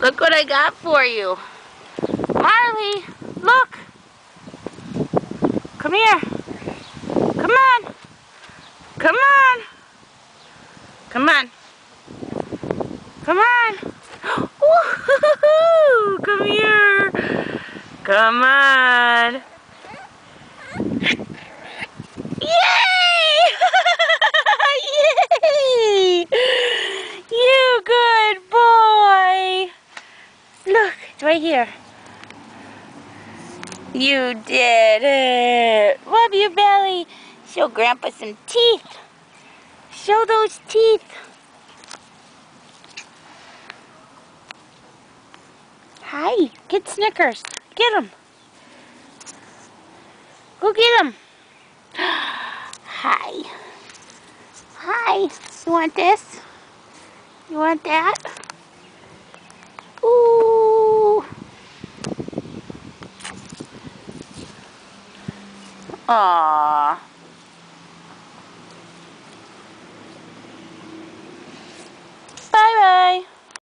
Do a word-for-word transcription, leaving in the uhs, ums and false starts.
Look what I got for you. Marley, look. Come here. Come on. Come on. Come on. Come on. Woo-hoo-hoo-hoo. Come here. Come on. Yay! Yay! You good boy. Look, it's right here. You did it. Rub your belly. Show Grandpa some teeth. Show those teeth. Hi, get Snickers. Get them. Go get them. Hi. Hi. You want this? You want that? Ooh. Aww.